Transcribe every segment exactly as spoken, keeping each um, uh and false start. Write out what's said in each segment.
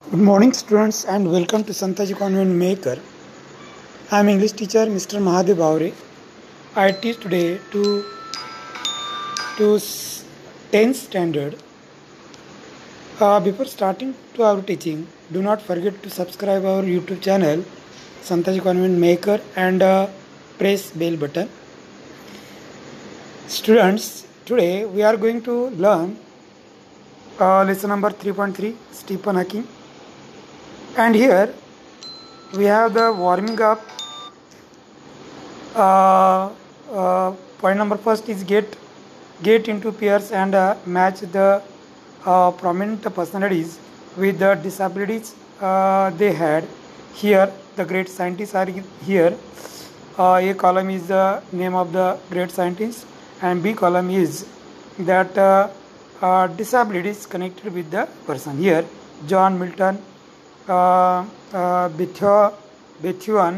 Good morning, students, and welcome to Santaji Convent Maker. I am English teacher Mister Mahadev Bhavre. I teach today to to tenth standard. Uh, before starting to our teaching, do not forget to subscribe our YouTube channel Santaji Convent Maker and uh, press bell button. Students, today we are going to learn uh, lesson number three point three, Stephen Hawking. And here we have the warming up. Uh, uh, point number first is get get into pairs and uh, match the uh, prominent personalities with the disabilities uh, they had. Here the great scientists are here. Uh, A column is the name of the great scientist, and B column is that uh, uh, disabilities connected with the person. Here John Milton, Uh, uh, Beethoven,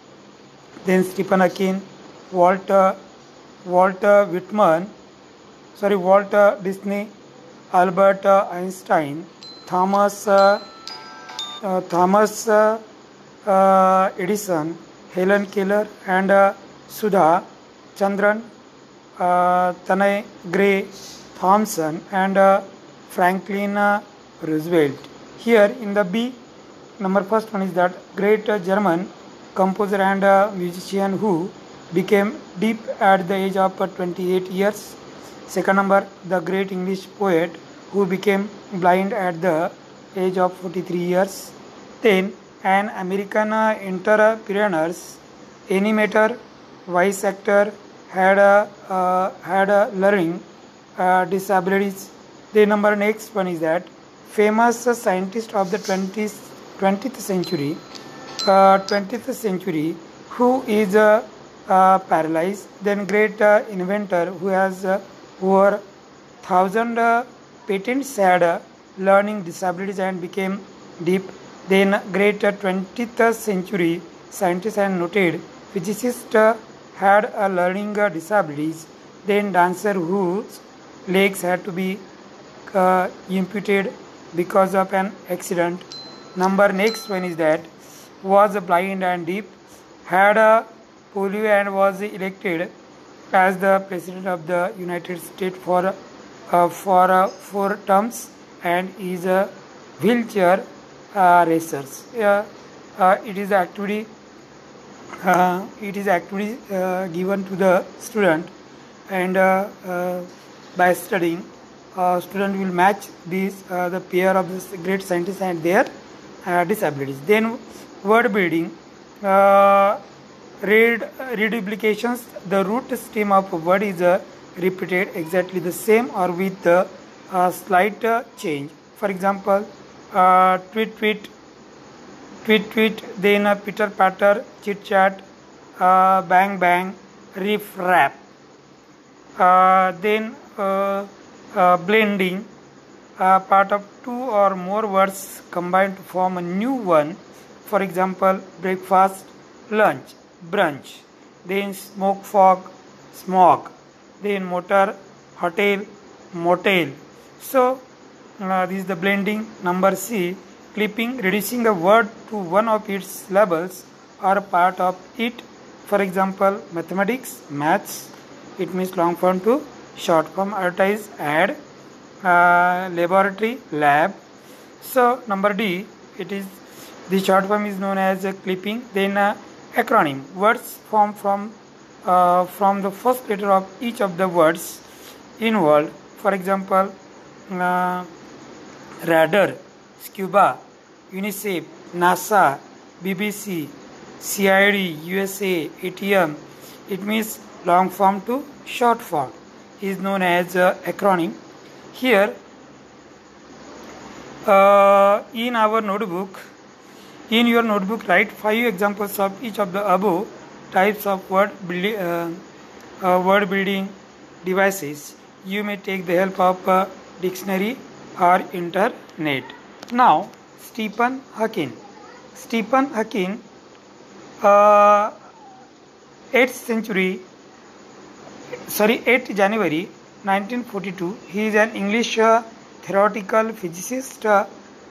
then Stephen Hawking, Walter, Walter Whitman, sorry, Walter Disney, Albert uh, Einstein, Thomas, uh, uh, Thomas uh, uh, Edison, Helen Keller, and uh, Sudha Chandran, uh, Tanay Gray Thompson, and uh, Franklin uh, Roosevelt. Here in the B, number first one is that great uh, German composer and uh, musician who became deaf at the age of uh, twenty-eight years. Second number, the great English poet who became blind at the age of forty-three years. Then an American uh, entrepreneur, animator, voice actor had a uh, had a learning uh, disabilities. The number next one is that famous uh, scientist of the twentieth twentieth century, uh, twentieth century, who is uh, uh, paralyzed. Then great uh, inventor who has uh, over thousand uh, patents had uh, learning disabilities and became deaf. Then great uh, twentieth century scientist and noted physicist uh, had uh, learning uh, disabilities. Then dancer whose legs had to be uh, amputated because of an accident. Number next one is that was blind and deaf, had a polio and was elected as the president of the United States for uh, for uh, four terms and is a wheelchair uh, racer. Uh, uh, it is activity uh, it is activity uh, given to the student, and uh, uh, by studying, uh, student will match these uh, the pair of this great scientists and their Uh, disabilities. Then word building, uh, read reduplications. The root stem of a word is uh, repeated exactly the same or with a uh, slight uh, change. For example, uh, tweet tweet tweet tweet. Then uh, pitter patter, chit chat, uh, bang bang, riff rap. Uh, then uh, uh, blending. Uh, part of two or more words combined to form a new one. For example, breakfast, lunch, brunch. Then smoke, fog, smog. Then motor, hotel, motel. So uh, this is the blending. Number C, clipping, reducing a word to one of its syllables or part of it. For example, mathematics, maths. It means long form to short form. Advertise, ad. Uh, laboratory, lab. So number D, it is the short form is known as a clipping. Then uh, acronym, words formed from uh, from the first letter of each of the words involved. For example, uh, radar, scuba, UNICEF, NASA, B B C, C I D, U S A, A T M. It means long form to short form is known as uh, acronym. Here uh, in our notebook, in your notebook, write five examples of each of the above types of word building, uh, uh, word building devices. You may take the help of a dictionary or internet. Now, Stephen Hawking. Stephen Hawking, uh, eighth century, sorry, eighth January nineteen forty-two. He is an English uh, theoretical physicist uh,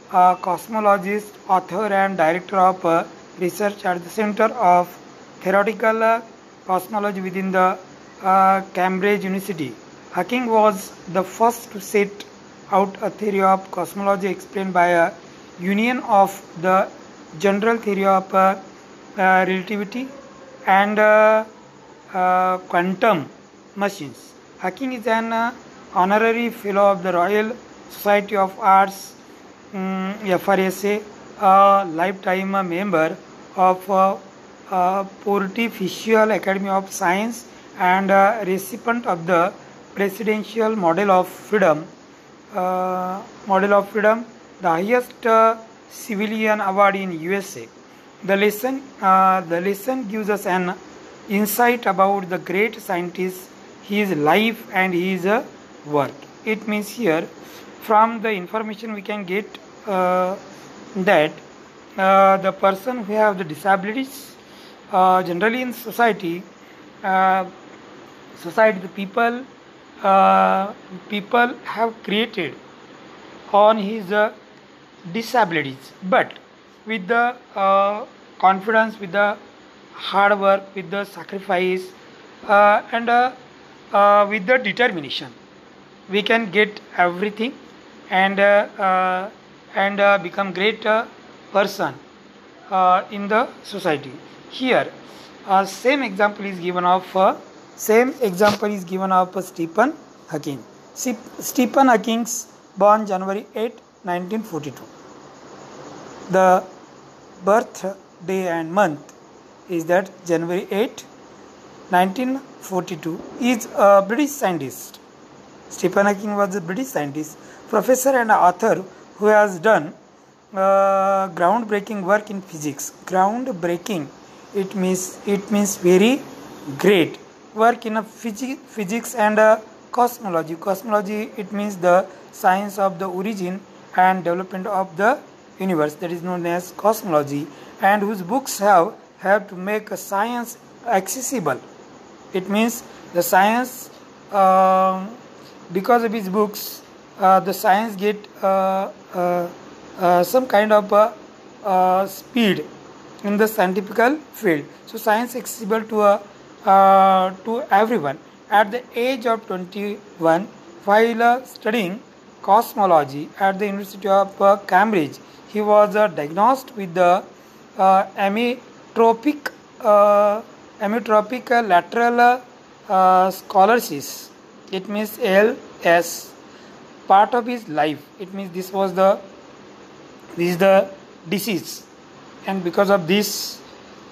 a cosmologist, author, and director of uh, research at the Center of Theoretical uh, Cosmology within the uh, Cambridge University. Hawking was the first to set out a theory of cosmology explained by a union of the general theory of uh, uh, relativity and uh, uh, quantum machines. Hawking is an uh, honorary fellow of the Royal Society of Arts, um, F R S A, a lifetime uh, member of uh, uh, Pontifical Academy of Science and uh, recipient of the Presidential Medal of Freedom. Uh, Medal of Freedom, the highest uh, civilian award in U S A. The lesson, uh, the lesson gives us an insight about the great scientist, his life and his uh, work. It means here, from the information we can get uh, that uh, the person who have the disabilities, uh, generally in society, uh, society the people, uh, people have created on his uh, disabilities, but with the uh, confidence, with the hard work, with the sacrifice, uh, and uh, uh, with the determination, we can get everything and uh, uh, and uh, become great uh, person uh, in the society. Here, uh, same example is given of uh, same example is given of uh, Stephen Hawking. Stephen Hawking, born January eighth, nineteen forty-two. The birth day and month is that January eighth, nineteen forty-two. Is a British scientist. Stephen Hawking was a British scientist, professor and author who has done uh, groundbreaking work in physics. Groundbreaking, it means it means very great work in a physi- physics and uh, cosmology. Cosmology, it means the science of the origin and development of the universe, that is known as cosmology, and whose books have helped to make a science accessible. It means the science, uh, because of his books, uh, the science get uh, uh, uh, some kind of uh, uh, speed in the scientific field. So science accessible to uh, uh, to everyone. At the age of twenty-one, while uh, studying cosmology at the University of uh, Cambridge, he was uh, diagnosed with the uh, amyotrophic uh, amyotrophic uh, lateral uh, sclerosis. It means L S. Part of his life. It means this was the this is the disease, and because of this,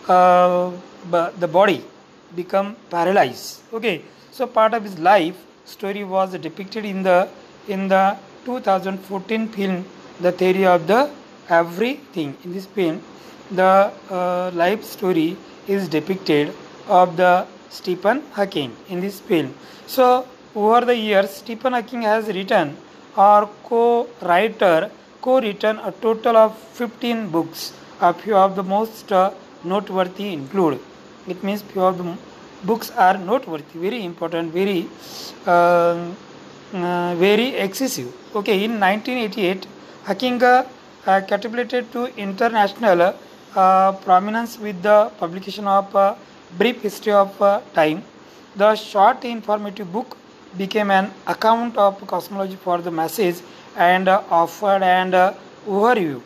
uh, the body become paralyzed. Okay, so part of his life story was depicted in the in the two thousand fourteen film, The Theory of the Everything. In this film, the uh, life story is depicted of the Stephen Hawking in this film. So over the years, Stephen Hawking has written or co-writer co-written a total of fifteen books. A few of the most uh, noteworthy include. It means few of the books are noteworthy, very important, very uh, uh, very excessive. Okay, in nineteen eighty-eight, Hawking uh, uh, catapulted to international uh, prominence with the publication of uh, Brief History of uh, Time. The short informative book became an account of cosmology for the masses and uh, offered an uh, overview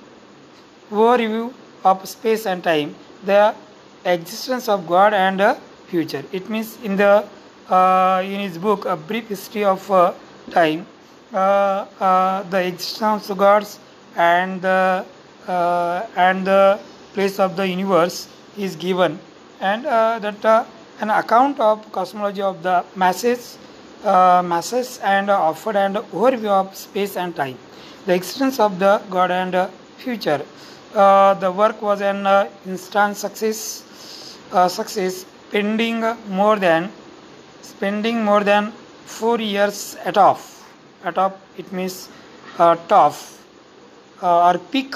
overview of space and time, the existence of God and uh, future. It means in the uh, in his book A Brief History of uh, Time, uh, uh, the existence of gods and the uh, and the place of the universe is given, and uh, that uh, an account of cosmology of the masses uh, masses and uh, offered an overview of space and time, the existence of the God and uh, future. Uh, the work was an uh, instant success uh, success pending more than spending more than four years at off at off it means uh, tough uh, or peak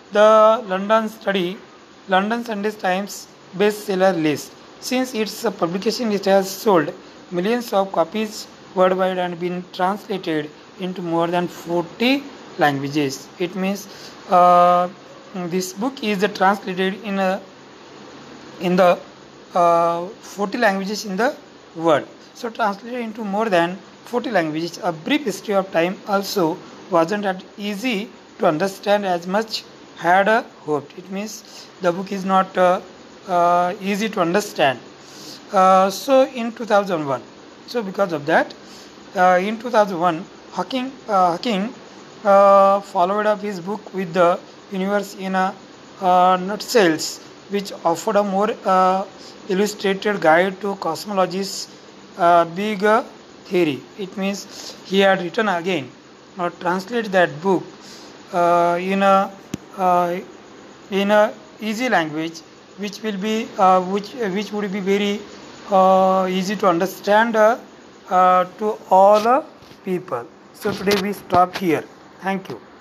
the London study London Sunday Times bestseller list. Since its uh, publication, it has sold millions of copies worldwide and been translated into more than forty languages. It means uh, this book is translated in a in the uh, forty languages in the world. So translated into more than forty languages. A brief history of time also wasn't that easy to understand as much had uh, hoped. It means the book is not uh, uh, easy to understand. Uh, so in two thousand one, so because of that, uh, in two thousand one, Hawking, uh, Hawking uh, followed up his book with the universe in a uh, nutshells, which offered a more uh, illustrated guide to cosmology's uh, big uh, theory. It means he had written again, or translate that book uh, in a uh, in a easy language, which will be uh, which which would be very uh, easy to understand uh, uh, to all uh, people. So today we stop here. Thank you.